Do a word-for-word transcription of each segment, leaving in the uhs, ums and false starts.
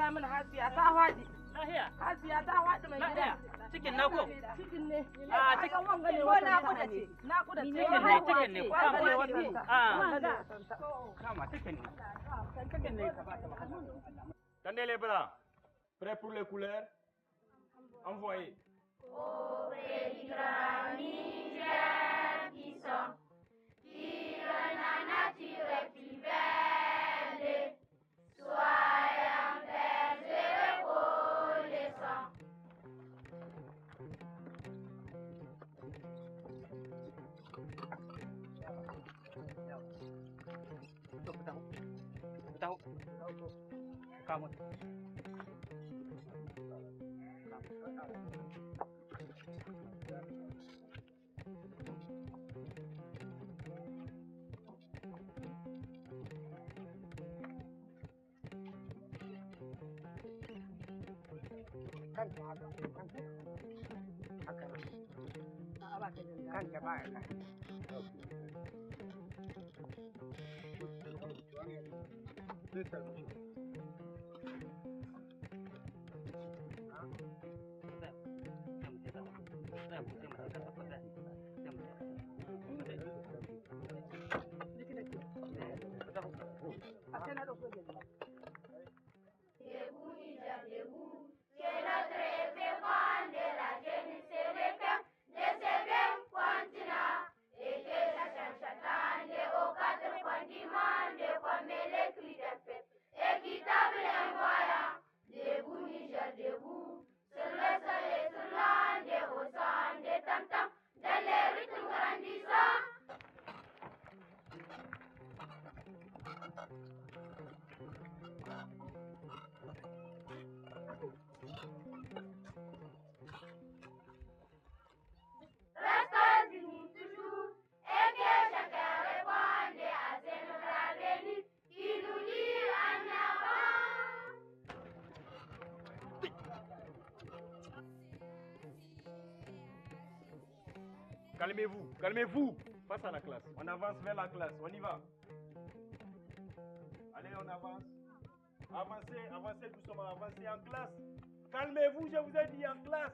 faɗa min Hasiya ta faɗi. Lahiya. Hasiya ta faɗi mai gida. Cikin na ko? Cikin ne. A cikin wanga ne wata na kuda ce. Na kuda ce. Cikin ne, cikin ne. Kama ne wannan. Ah. Kama cikin ne. Cikin ne ka ba ta wahala. Tendez les bras. Prêt pour les couleurs? Envoyez. Au grand Niger qui sont, qui la nature plus belle, soyons bergers reconnaissants. Tahu. Kamu. Kanka ba ya kai. Debout, Niger, debout, que notre féconde de la jeunesse se répand de ce même continent et que chacun, chacun de aux quatre coins du monde comme les cris des fêtes, équitable et voyant. Debout, Niger, debout, sur le sol et sur l'onde, au son des tam-tams, dans les rythmes grandissants. Restons unis toujours et que chacun réponde à ce nouvel avenir qui nous dit en avant. Calmez-vous, calmez-vous. Face à la classe. On avance vers la classe. On y va. Allez, on avance. Avancez, avancez doucement, avancez en classe. Calmez-vous, je vous ai dit en classe.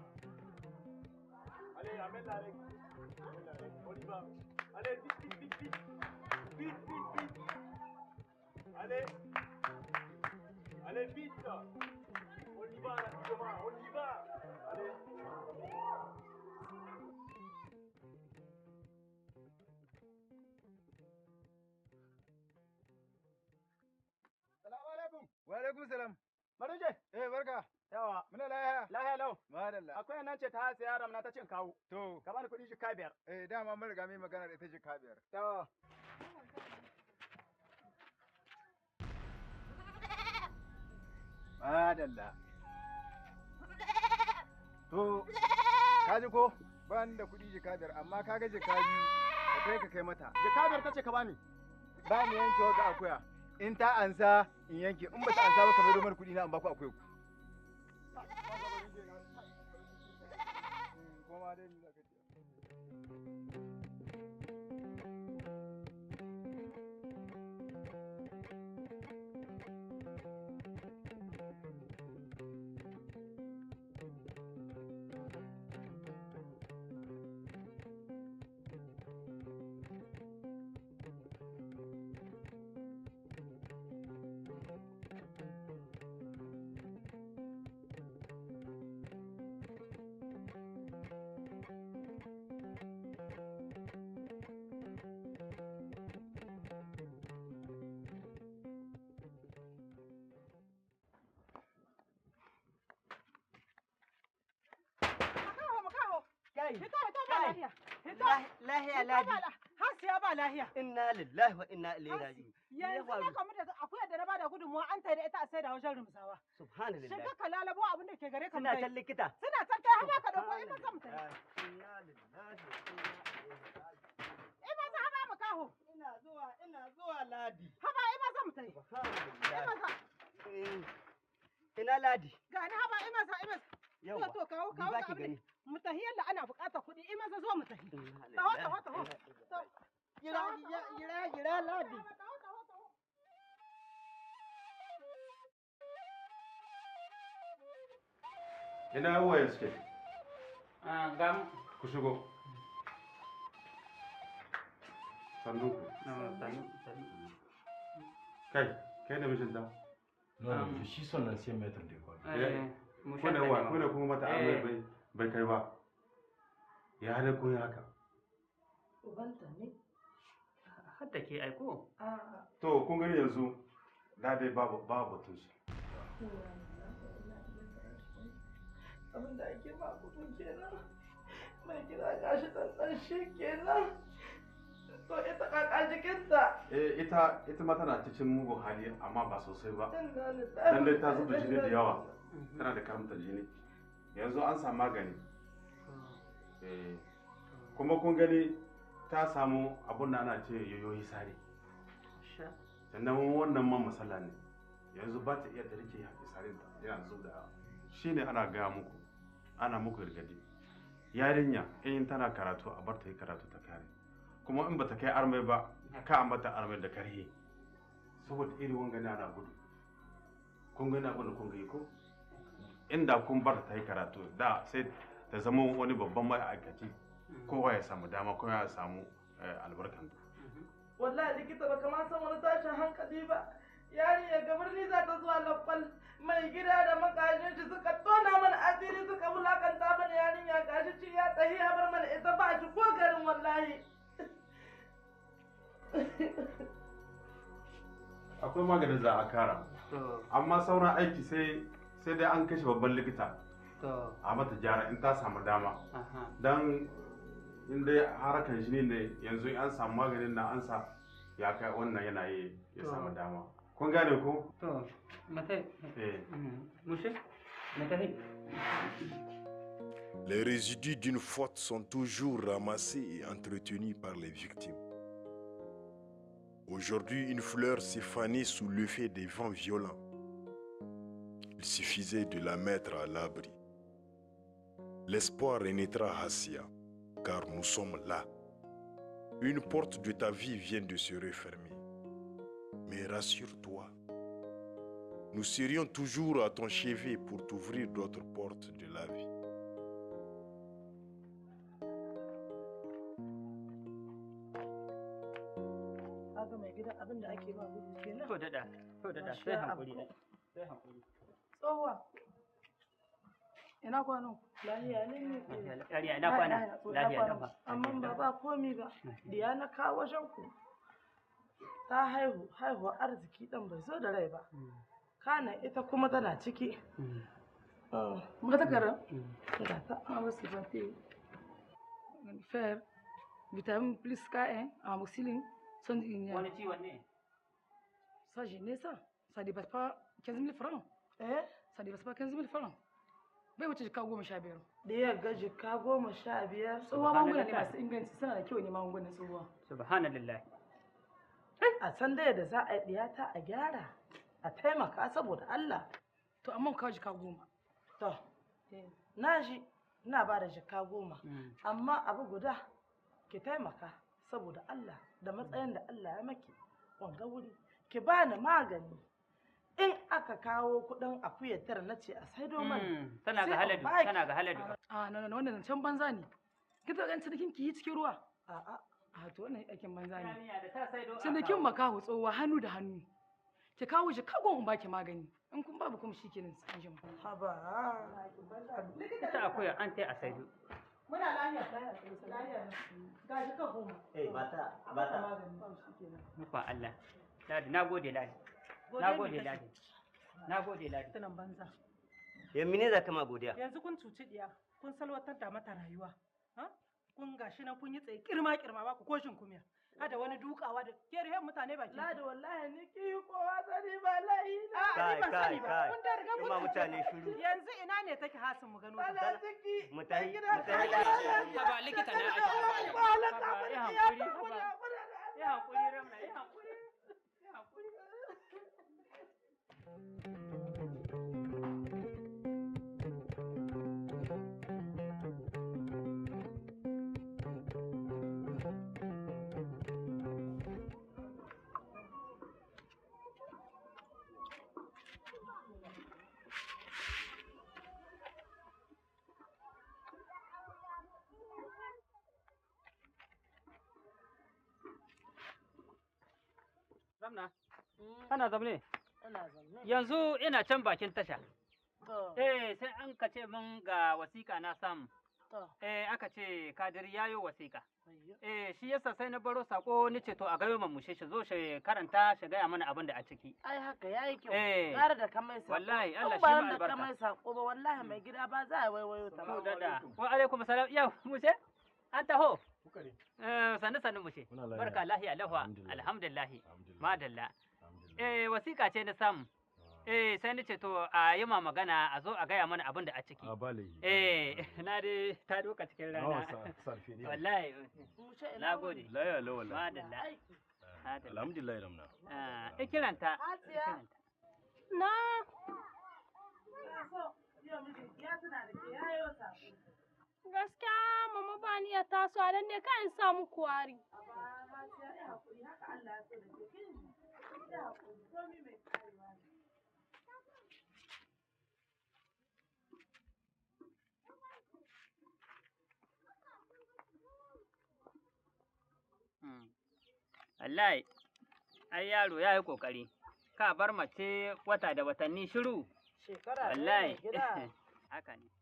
Allez, amène la règle. Amène la règle. On y va. Allez, vite, vite, vite, vite. Vite, vite, vite. Allez. Allez, vite. On y va rapidement. On y va. Allez. Wa alaikum salam. Maruje. Eh barka. Yawa. Muna lahiya. Lahiya lau. Madalla. Akwai nan ce ta hasa yaron na ta cin kawo. To. Ka bani kuɗi jika biyar. Eh dama mun riga mai magana da ita jika biyar. Yawa. Madalla. To. Ka ji ko? Ba ni da kuɗi jika biyar amma ka ga jika biyu. Ka kai ka kai mata. Jika biyar ta ce ka bani. Ba ni yanke ga akuya. In ta ansa in yanke in ba ta ansa ba ka mai domar kuɗi na in ba ku akuya ku. Koma dai ni za ka ce. Hito, hito ba lahiya. Hito. Lahiya ladi. Hasiya ba lahiya. Inna lillahi wa inna ilaihi raji'un. Yanzu ne kamar da akuyar da na bada gudunmuwa an tare ita a sai da wajen rumsawa. Subhanallah. Shiga ka lalabo abin da ke gare ka Suna can likita. Suna can kai hama ka dauko ina zan mutai. Inna lillahi wa inna ilaihi raji'un. Ina za haba mu kaho. Ina zuwa ina zuwa ladi. Haba ina zan mutai. Ina za. Ina ladi. Ga ni haba ina za ina. Yawa. To kawo kawo Ba ki gani. mu tahi yalla ana buƙatar kuɗi in maza zo mu tahi taho taho taho gira gira gira ladi Ina wayan suke? Ah, gam. Ku shigo. Sannu ku. Kai, kai da mijinta? Non, je suis son ancien maître d'école. Eh, Ko da wa, ko da kuma mata amai bai bai kai ba. Ya hada ko ya haka. Ubanta ne. Hadda ke aiko. A'a. To kun gani yanzu na dai babu babu batun su. Abin da ake ba kudin kenan. Mai gida gashi ɗanɗan shi kenan. To ita kaka jikinta. Eh ita ita ma tana cikin mugun hali amma ba sosai ba. Dan Dan dai ta zuba jini da yawa. Tana da karamtar jini. Yanzu an samu magani. Eh kuma kun gani ta samu abun da ana ce yoyoyi sare. Sannan wannan man masala ne. Yanzu ba ta iya ta rike hisarin ta yana zub da shi ne ana gaya muku ana muku gargadi. Yarinya in tana karatu a bar ta yi karatu ta kare. Kuma in ba ta kai armai ba ka mata armai da karhe. Saboda irin wangani ana gudu. Kun gani abin da kun gani ko? Inda kun bar ta yi karatu da sai ta zama wani babban ma'aikaci kowa ya samu dama kowa ya samu albarkan. Wallahi likita baka ma san wani tashin hankali ba. Yarinya ga birni za ta zuwa lakwal mai gida da makajin shi suka tona mana asiri suka wulakanta mana yarinya gashi ci ya tsahi ya bar mana ita ba shi ko garin wallahi. Akwai maganin za a kara. Amma sauran aiki sai sai dai an kashe babban likita. A mata gyara in ta samu dama. Dan in dai harakan shi ne yanzu an samu maganin na an sa ya kai wannan yana yi ya samu dama. Kun gane ko? To, mate. Eh. Mushe? Mate. Les résidus d'une faute sont toujours ramassés et entretenus par les victimes. Aujourd'hui, une fleur s'est fanée sous l'effet des vents violents. Il suffisait de la mettre à l'abri. L'espoir renaîtra, Hassia, car nous sommes là. Une porte de ta vie vient de se refermer. Mais rassure-toi, nous serions toujours à ton chevet pour t'ouvrir d'autres portes de la vie. To dada, to dada, sai hankuri da. Sai hankuri. Tsohuwa. Ina kwanan? Lahiya ne ne. Lahiya ina kwana. Lahiya ina fa. Amma ba ba komi ba. Diya na kawo wajen ku. Ta haihu, haihuwar arziki dan bai zo da rai ba. Kana ita kuma tana ciki. Muka takara? Ga ta ma ba su ba te. Fer, vitamin plus K un, amoxicillin, sont ignares. Wani ciwon ne? Ça, je n'ai ça. Ça dépasse pas quinze mille francs. Eh? Ça dépasse pas quinze mille francs. Bai wuce jika goma sha biyar. Da ya ga jika goma sha biyar. Tsohuwa magunguna ne masu inganci suna da kyau ne magungunan tsohuwa. Subhanallah. A san da yadda za a yi diyata a gyara. A taimaka saboda Allah. To amma kawo jika goma. To, na ji ina ba da jika goma. Amma abu guda ki taimaka saboda Allah da matsayin da Allah ya maki wanga wuri. Ki bani magani in aka kawo kudin akuya tara na ce a saido mana tana ga haladu tana ga haladu a no no wannan can banza ne ki ta ganin cinikin ki yi cikin ruwa a a a to wannan aikin banza ne cinikin makahu tsowa hannu da hannu ki kawo shi kagon in baki magani in kun babu kuma shikenan sai an jima haba ita akuya an tai a saido muna lafiya lafiya gashi kan goma eh bata bata magani shikenan muka Allah Ladi, na gode Ladi. Na gode Ladi. Na gode Ladi. Tunan banza. Ya mine za ka ma godiya? Yanzu kun cuci diya, kun salwatar da mata rayuwa. Ha? Kun gashi nan kun yi tsaye kirma kirma ba ku koshin kumiya. Hada wani dukawa da ke rihe mutane baki. Ladi wallahi ni ki yi kowa sani ba lahi. Kai kai kai. Kun da riga kuma mutane shiru. Yanzu ina ne take hasin mu gano ta. Tana ciki. Mutai. Mutai. Ba likita na ake. Ba halaka. Ya hakuri. Ya hakuri Ramna, ya hakuri. Ramna, Mm, kana zamne? ina zaune. Yanzu ina can bakin tasha. To, Eh, sai an ka ce min ga wasiƙa na samu. to, Eh, aka ce Kadiri yayo wasiƙa. ayyo. Eh, shi yasa sai na baro sako ni ce to a gayo man mushe shi zo shi karanta shi gaya mana abin da a ciki. Ai haka yayi kyau. Eh. Gara da ka mai sako. Wallahi, Allah In shi ba ma da ka albarka. mai sako ba wallahi mai gida ba za a waiwayo ta Ku ba. dada. Wa alaikum salam. Yau, mushe? An taho. Kuka ne? Eh, sannu sannu mushe. Muna lafiya. Barka lahiya lahwa. Alhamdulillah. Alhamdulillah. Alhamdulillah. Madalla. Alhamdulillah. Eh, wasiƙa ce na samu. Eh, sai ni ce to a yi ma magana a zo a gaya mana abin da a ciki. A bale. Eh, na dai ta doka cikin Nawa rana. sa sarfe ne. Wallahi, Mushe ina na wuni? gode. Laya la wallahi. Madalla. Aiki. Madalla. Alhamdulillah ramna. Ah, ikiranta. Hasiya. Na, Ina so, yau mijinki ya tuna da ke yayo sako. gaskiya mama ba ni ya taso a dan ne kan samu kwari. A baya ma sai ya haƙuri haka Allah ya so da ke kin ji. Ya haƙuri komi mai karewa ne. Hmm. Wallahi, ai yaro ya yi ƙoƙari. Ka bar mace wata da watanni shiru. Shekara ɗaya Wallahi. mai gida. Haka ne.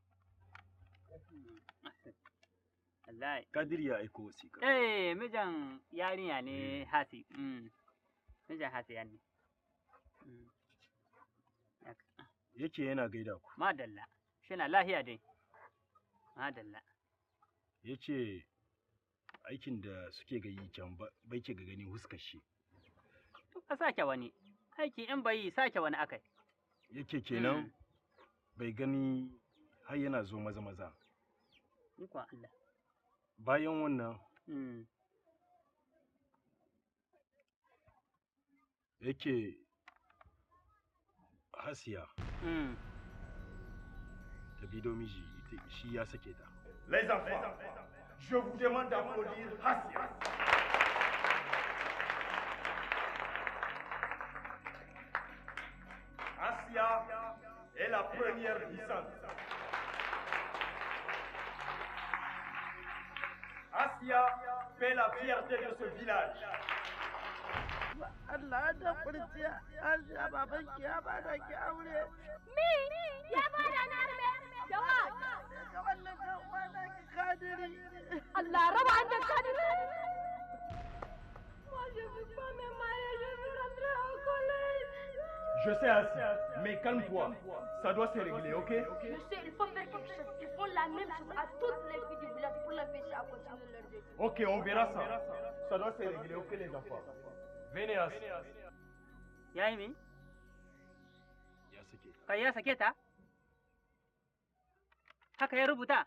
Wallahi. Kadir ya aiko wasiƙa. Eh, mijin yarinya ne hasi. Mm. Mijin hasiya ne. Mm. Haka. Yake yana gaida ku. Madalla. Shina lahiya dai. Madalla. Yace aikin da suke ga yi can ba- bai ke ga gani huskar shi. Ka sake wani. Aiki in bai yi sake wani akai. Yake kenan Mm. bai gani har yana zo maza maza. Ikon Allah. Bayan wannan Mm. yake Hasiya Mm. ta bido miji ita- shi ya sake ta. Les enfants, je vous demande d'applaudir Hassia. Hassia est la première puissance. Hassia fait la fierté de ce village. Allah da kurciya. Hasiya babanki ya bada ki aure. Mi, ya bada na arme. Yawa, Ga wannan kan uwana ki kadiri. Allah raba an da kadiri. Moi, je veux pas me marier, je veux rentrer au collège. Je sais Hassia, mais calme-toi. Ça doit se régler, ok? Je sais, il faut faire quelque chose. Ils font la même chose à toutes les filles du village pour l'empêcher à continuer leur vie. Ok, on verra ça. Ça doit se régler, ok les enfants? Venez Hassia. Ya yi mi? Ya sake ta. Kai ya sake ta? Haka ya rubuta?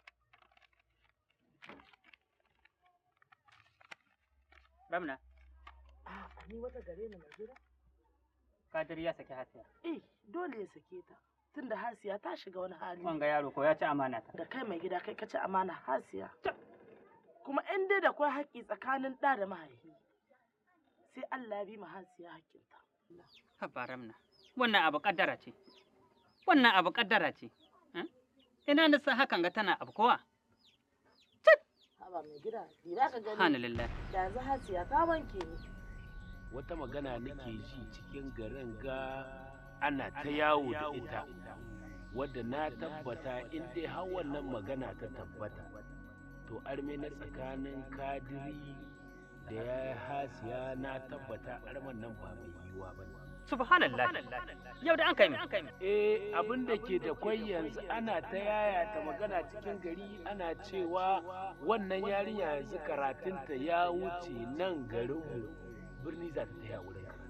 Ramna, Ah, ni wata gare ni mai gida. Kadir ya sake Hasiya. Eh, dole ya sake ta. Tunda Hasiya ta shiga wani hali. Wanga yaro ko ya ci amana ta. Da kai mai gida kai ka ci amana Hasiya. Kuma in dai da kwai haƙƙi tsakanin ɗa da mahaifi. Sai Allah ya bi ma Hasiya haƙƙinta. Haba Ramna, wannan abu kaddara ce. Wannan abu kaddara ce. Eh? Ina na san hakan ga tana abu kowa. Haba mai gida, ni za ka gani. Subhanallah. Da yanzu Hasiya ta wanke ni. wata magana nake ji cikin garin ga ana ta yawo da ita wadda na tabbata in dai har wannan magana ta tabbata to arme na tsakanin kadiri da ya hasiya na tabbata arman nan ba mai yiwuwa ba ne. Subhanallah. Yau da an kai mi. Eh abin da ke da kwai yanzu ana ta yaya ta magana cikin gari ana cewa wannan yarinya yanzu karatunta ya wuce nan garinmu birni za ta taya wurin karatu.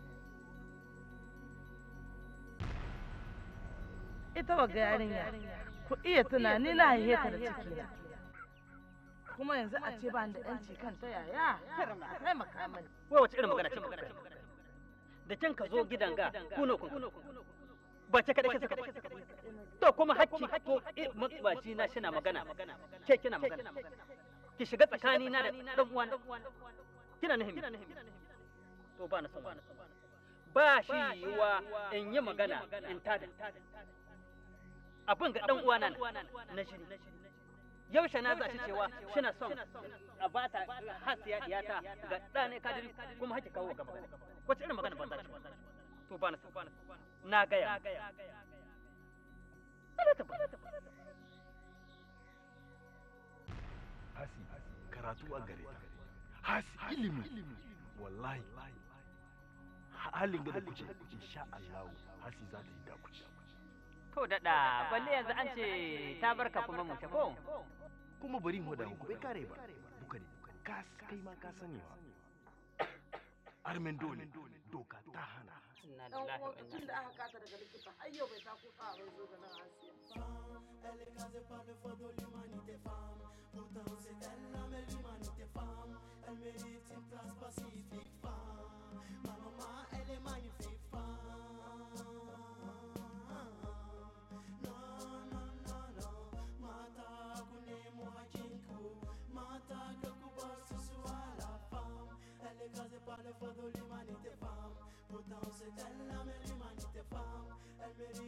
Ita wa yarinya, ku iya tunani na haihe ta da ciki na. Kuma yanzu a ce ba ni da ƴanci kan ta yaya, a taimaka mani. Wai wace irin magana ce magana ce? Da can ka zo gidan ga kuno kun. Ba ce kada kisa kada. To kuma hakki to matsubaci na shi na magana. Ke kina magana. Ki shiga tsakani na da dan uwan. Kina nahimi. To ba na son wannan. Ba shi yiwa in yi magana in tada. Abin ga dan uwana na shi. Yaushe na zaci cewa shina son a bata hasiya diyata ga ɗane kadiri kuma haki kawo ga magana. wace irin magana banza ce to ba na san na gaya hasi karatu a gare ta hasi ilimi wallahi halin ga da kuce insha Allah hasi za ta yi dakuci to dada balle yanzu an ce ta barka kuma mu ta ko kuma bari mu da ku bai kare ba duka ne ka kai ma ka sani ba armen dole doka ta hana dan uwa tun da aka kasa daga likita har yau bai ta kuka bai zo da nan Asiya Elle est casée par le feu de l'humanité femme. Pourtant c'est elle la même humanité femme. Elle mérite une place pacifique femme. Ma maman elle est magnifique femme. Non non non non. Mata kune mohajinku. Mata que kuba ce soit la femme. Elle est casée par le feu de l'humanité femme. Pourtant c'est elle la même humanité femme. Elle mérite